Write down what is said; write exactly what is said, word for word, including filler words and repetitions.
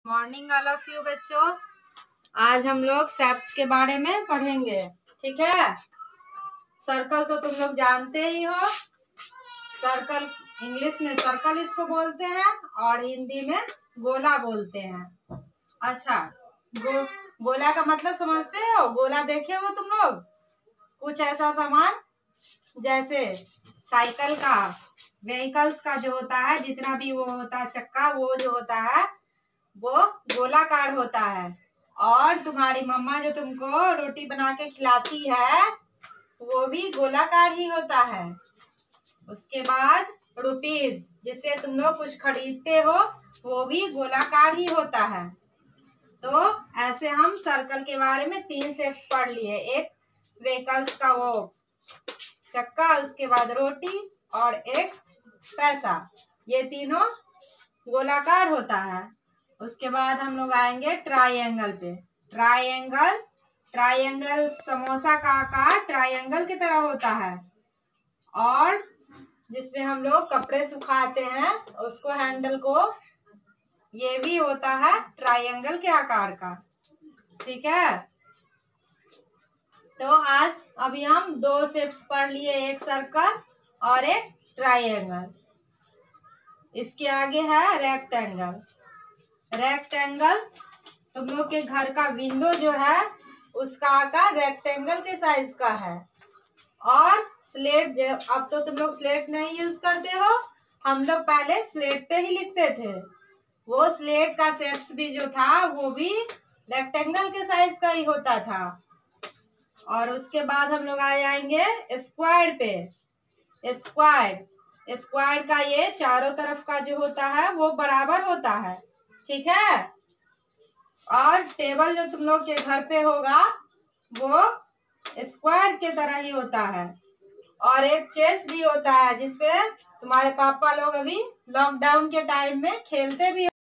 Morning all of you बच्चों। आज हम लोग शेप्स के बारे में पढ़ेंगे। ठीक है। सर्कल तो तुम लोग जानते ही हो। सर्कल इंग्लिश में सर्कल इसको बोलते हैं और हिंदी में गोला बोलते हैं। अच्छा, गो, गोला का मतलब समझते हो? गोला देखे हो तुम लोग? कुछ ऐसा सामान जैसे साइकिल का, व्हीकल्स का जो होता है, जितना भी वो होता है चक्का, वो जो होता है वो गोलाकार होता है। और तुम्हारी मम्मा जो तुमको रोटी बना के खिलाती है वो भी गोलाकार ही होता है। उसके बाद रुपीज, जिससे तुम लोग कुछ खरीदते हो, वो भी गोलाकार ही होता है। तो ऐसे हम सर्कल के बारे में तीन शेप्स पढ़ लिए। एक व्हीकल्स का वो चक्का, उसके बाद रोटी और एक पैसा, ये तीनों गोलाकार होता है। उसके बाद हम लोग आएंगे ट्रायंगल पे। ट्रायंगल ट्रायंगल समोसा का आकार ट्रायंगल की तरह होता है और जिसमें हम लोग कपड़े सुखाते हैं उसको हैंडल को, ये भी होता है ट्रायंगल के आकार का। ठीक है। तो आज अभी हम दो शेप्स पढ़ लिए, एक सर्कल और एक ट्रायंगल। इसके आगे है रेक्टेंगल। रेक्टेंगल तुम लोग के घर का विंडो जो है उसका आकार रेक्टेंगल के साइज का है। और स्लेट, अब तो तुम लोग स्लेट नहीं यूज करते हो, हम लोग पहले स्लेट पे ही लिखते थे। वो स्लेट का शेप्स भी जो था वो भी रेक्टेंगल के साइज का ही होता था। और उसके बाद हम लोग आ जाएंगे स्क्वायर पे। स्क्वायर स्क्वायर का ये चारों तरफ का जो होता है वो बराबर होता है। ठीक है। और टेबल जो तुम लोग के घर पे होगा वो स्क्वायर के तरह ही होता है। और एक चेस भी होता है जिसपे तुम्हारे पापा लोग अभी लॉकडाउन के टाइम में खेलते भी